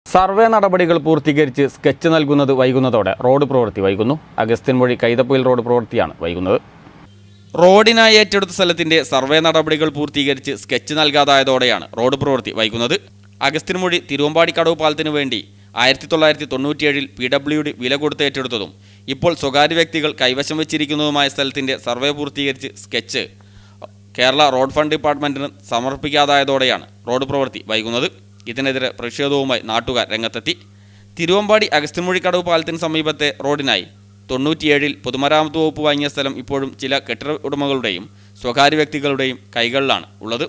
Survey നടപടികൾ പൂർത്തീകരിച്ച് sketch നൽകുന്നത് വൈകുന്നതോടെ റോഡ് പ്രവൃത്തി വൈകുന്നു. അഗസ്ത്യൻമൊഴി കൈതപ്പൊയിൽ റോഡ് പ്രവൃത്തിയാണ് വൈകുന്നത്. റോഡിനായി ഏറ്റെടുത്ത സ്ഥലത്തിന്റെ സർവേ നടപടികൾ പൂർത്തീകരിച്ച് സ്കെച്ച് നൽകാതായതോടെയാണ് റോഡ് പ്രവൃത്തി വൈകുന്നത്. അഗസ്ത്യൻമൊഴി തിരുവമ്പാടി കടവ് പാലത്തിനു വേണ്ടി 1997 PWD വില കൊടുത്ത് ഏറ്റെടുത്തതും ഇപ്പോൾ സ്വകാര്യ വ്യക്തികൾ കൈവശം വെച്ചിരിക്കുന്നതുമായ സ്ഥലത്തിന്റെ സർവേ പൂർത്തീകരിച്ച് സ്കെച്ച് കേരള റോഡ് ഫണ്ട് ഡിപ്പാർട്ട്മെന്റിന് സമർപ്പിക്കാതായതോടെയാണ് റോഡ് പ്രവൃത്തി വൈകുന്നത്. ഇതിനെതിരെ പ്രതിഷേധവുമായി നാട്ടുകാർ രംഗത്തെത്തി. തിരുവമ്പാടി അഗസ്ത്യൻമൊഴി കടവ് പാലത്തിന് സമീപത്തെ റോഡിനായി 97 പൊതുമരാമത്ത് വകുപ്പ് വാങ്ങിയ സ്ഥലം ഇപ്പോഴും ചില കെട്ടിട ഉടമകളുടെയും സ്വകാര്യ വ്യക്തികളുടെയും കൈകളിലാണ് ഉള്ളത്.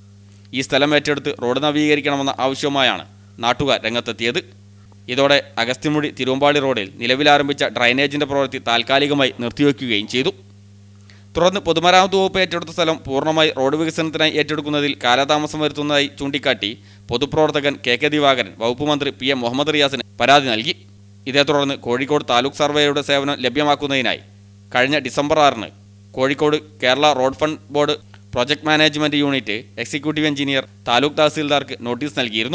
ഈ സ്ഥലം ഏറ്റെടുത്ത് റോഡ് നവീകരിക്കണമെന്ന ആവശ്യവുമായാണ് നാട്ടുകാർ രംഗത്തെത്തിയത്. ഇതോടെ അഗസ്ത്യൻമൊഴി തിരുവമ്പാടി റോഡിൽ നിലവിലാരംഭിച്ച ഡ്രൈനേജിൻ്റെ പ്രവൃത്തി താൽക്കാലികമായി നിർത്തിവെക്കുകയും ചെയ്തു. തുടർന്ന് പൊതുമരാമത്ത് വകുപ്പ് ഏറ്റെടുത്ത സ്ഥലം പൂർണ്ണമായി റോഡ് വികസനത്തിനായി ഏറ്റെടുക്കുന്നതിൽ കാലതാമസം വരുത്തുന്നതായി ചൂണ്ടിക്കാട്ടി പൊതുപ്രവർത്തകൻ KK ദിവാകരൻ വകുപ്പ് മന്ത്രി PM മുഹമ്മദ് റിയാസിന് പരാതി നൽകി. ഇതേ തുടർന്ന് കോഴിക്കോട് താലൂക്ക് സർവേയുടെ സേവനം ലഭ്യമാക്കുന്നതിനായി കഴിഞ്ഞ December 6 Kozhikode Kerala road fund board project management unit executive engineer taluk തഹസീൽദാർക്ക് നോട്ടീസ് നൽകിയിരുന്നു.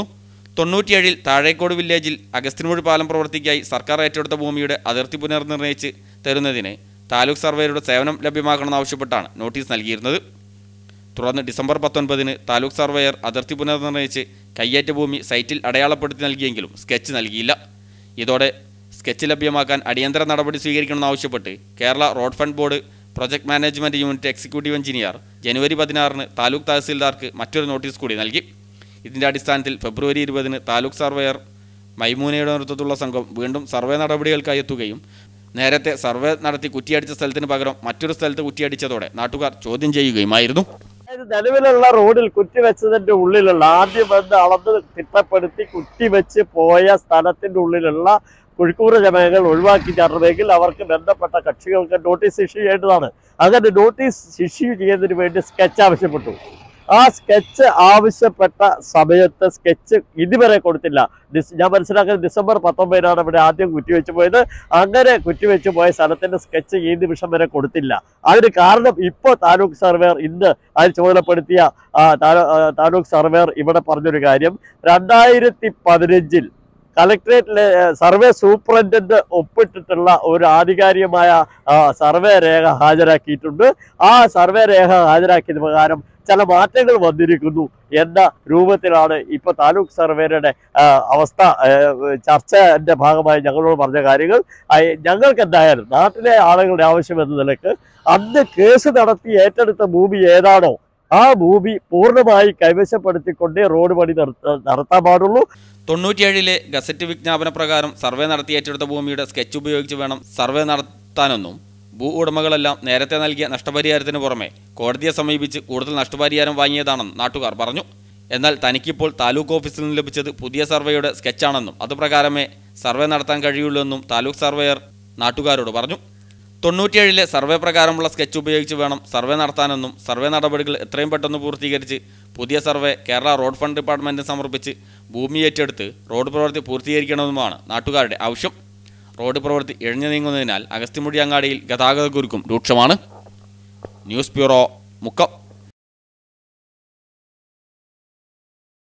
97 താഴേക്കോട് വില്ലേജിൽ അഗസ്ത്യൻമൊഴി പാലം പ്രവൃത്തിക്കായി സർക്കാർ ഏറ്റെടുത്ത ഭൂമിയുടെ അതിർത്തി പുനർനിർണ്ണയിച്ച് തരുന്നതിന് താലൂക്ക് സർവേയുടെ സേവനം ലഭ്യമാക്കണമെന്നാവശ്യപ്പെട്ടാണ് നോട്ടീസ് നൽകിയിരുന്നത്. തുടർന്ന് ഡിസംബർ 19 താലൂക്ക് സർവേയർ അതിർത്തി പുനർനിർണ്ണയിച്ച് കയ്യേറ്റ ഭൂമി സൈറ്റിൽ അടയാളപ്പെടുത്തി നൽകിയെങ്കിലും സ്കെച്ച് നൽകിയില്ല. ഇതോടെ സ്കെച്ച് ലഭ്യമാക്കാൻ അടിയന്തര നടപടി സ്വീകരിക്കണമെന്നാവശ്യപ്പെട്ട് Kerala road fund board project management unit executive engineer ജനുവരി 16 താലൂക്ക് തഹസീൽദാർക്ക് മറ്റൊരു നോട്ടീസ് കൂടി നൽകി. ഇതിൻ്റെ അടിസ്ഥാനത്തിൽ ഫെബ്രുവരി 20 താലൂക്ക് സർവേയർ മൈമൂനയുടെ നേതൃത്വത്തിലുള്ള സംഘം വീണ്ടും സർവേ നടപടികൾക്കായി എത്തുകയും നേരത്തെ സർവേ നടത്തി കുറ്റിയടിച്ച സ്ഥലത്തിന് പകരം മറ്റൊരു സ്ഥലത്ത് കുറ്റിയടിച്ചതോടെ നാട്ടുകാർ ചോദ്യം ചെയ്യുകയുമായിരുന്നു. നിലവിലുള്ള റോഡിൽ കുറ്റിവെച്ചതിന്റെ ഉള്ളിലുള്ള ആദ്യം വന്ന് അളന്ന് തിട്ടപ്പെടുത്തി കുറ്റിവെച്ച് പോയ സ്ഥലത്തിന്റെ ഉള്ളിലുള്ള കുഴിക്കൂറ് ജനങ്ങൾ ഒഴിവാക്കി തരണമെങ്കിൽ അവർക്ക് ബന്ധപ്പെട്ട കക്ഷികൾക്ക് നോട്ടീസ് ഇഷ്യൂ ചെയ്യേണ്ടതാണ്. അങ്ങനെ നോട്ടീസ് ഇഷ്യൂ ചെയ്യുന്നതിന് വേണ്ടി സ്കെച്ച് ആവശ്യപ്പെട്ടു. ആ സ്കെച്ച് ആവശ്യപ്പെട്ട സമയത്ത് സ്കെച്ച് ഇതുവരെ കൊടുത്തില്ല. ഞാൻ മനസ്സിലാക്കുന്നത് ഡിസംബർ 19 ഇവിടെ ആദ്യം കുറ്റിവെച്ച് പോയത്. അങ്ങനെ കുറ്റിവെച്ച് പോയ സ്ഥലത്തിന്റെ സ്കെച്ച് ഈ നിമിഷം വരെ കൊടുത്തില്ല. അതിന് കാരണം ഇപ്പോൾ താലൂക്ക് സർവേയർ ഇന്ന് അതിൽ ചുമതലപ്പെടുത്തിയ താലൂക്ക് സർവേയർ ഇവിടെ പറഞ്ഞൊരു കാര്യം, 2015 കളക്ടറേറ്റിലെ സർവേ സൂപ്രണ്ടന്റ് ഒപ്പിട്ടിട്ടുള്ള ഒരു ആധികാരികമായ സർവേ രേഖ ഹാജരാക്കിയിട്ടുണ്ട്. ആ സർവേ രേഖ ഹാജരാക്കിയത് പ്രകാരം ചില മാറ്റങ്ങൾ വന്നിരിക്കുന്നു എന്ന രൂപത്തിലാണ് ഇപ്പോൾ താലൂക്ക് സർവേയുടെ അവസ്ഥ ചർച്ചയുടെ ഭാഗമായി ഞങ്ങളോട് പറഞ്ഞ കാര്യങ്ങൾ. ഞങ്ങൾക്ക് എന്തായാലും നാട്ടിലെ ആളുകളുടെ ആവശ്യം എന്ന നിലക്ക് അന്ന് കേസ് നടത്തി ഏറ്റെടുത്ത ഭൂമി ഏതാണോ ആ ഭൂമി പൂർണ്ണമായി കൈവശപ്പെടുത്തിക്കൊണ്ടേ റോഡ് പണി നടത്താൻ പാടുള്ളൂ. 97 ഗസറ്റ് വിജ്ഞാപന പ്രകാരം സർവേ നടത്തി ഏറ്റെടുത്ത ഭൂമിയുടെ സ്കെച്ച് ഉപയോഗിച്ച് വേണം സർവേ നടത്താനെന്നും ഭൂ ഉടമകളെല്ലാം നേരത്തെ നൽകിയ നഷ്ടപരിഹാരത്തിന് പുറമെ കോടതിയെ സമീപിച്ച് കൂടുതൽ നഷ്ടപരിഹാരം വാങ്ങിയതാണെന്ന് നാട്ടുകാർ പറഞ്ഞു. എന്നാൽ തനിക്കിപ്പോൾ താലൂക്ക് ഓഫീസിൽ നിന്ന് ലഭിച്ചത് പുതിയ സർവേയുടെ സ്കെച്ചാണെന്നും അതുപ്രകാരമേ സർവേ നടത്താൻ കഴിയുള്ളൂ എന്നും താലൂക്ക് സർവേയർ നാട്ടുകാരോട് പറഞ്ഞു. 97 സർവേ പ്രകാരമുള്ള സ്കെച്ച് ഉപയോഗിച്ച് വേണം സർവേ നടത്താനെന്നും സർവേ നടപടികൾ എത്രയും പെട്ടെന്ന് പൂർത്തീകരിച്ച് പുതിയ സർവേ കേരള റോഡ് ഫണ്ട് ഡിപ്പാർട്ട്മെൻറ്റിന് സമർപ്പിച്ച് ഭൂമി ഏറ്റെടുത്ത് റോഡ് പ്രവൃത്തി പൂർത്തീകരിക്കണമെന്നുമാണ് നാട്ടുകാരുടെ ആവശ്യം. റോഡ് പ്രവൃത്തി ഇഴഞ്ഞു നീങ്ങുന്നതിനാൽ അഗസ്ത്യൻമൊഴി അങ്ങാടിയിൽ ഗതാഗതക്കുരുക്കും രൂക്ഷമാണ്. News bureau, Mukkam.